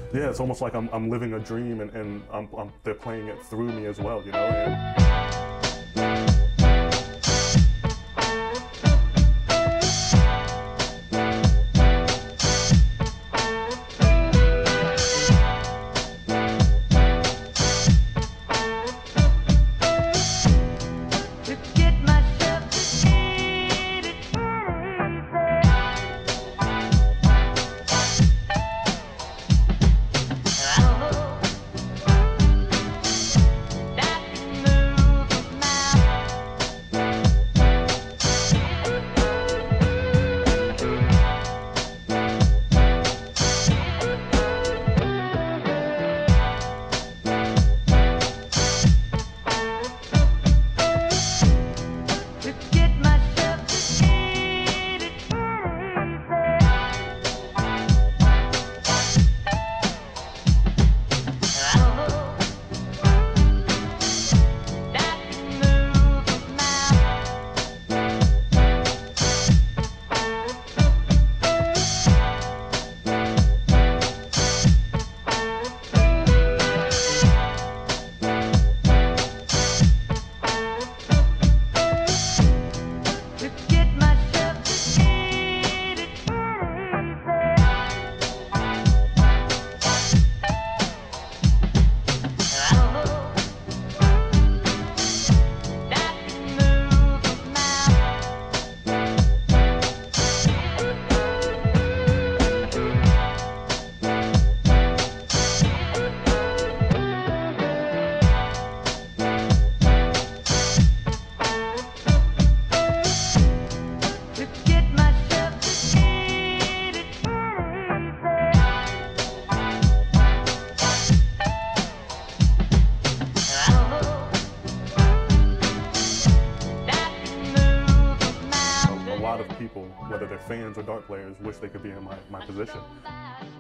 Yeah, it's almost like I'm living a dream, and they're playing it through me as well, you know? And a lot of people, whether they're fans or dart players, wish they could be in my position.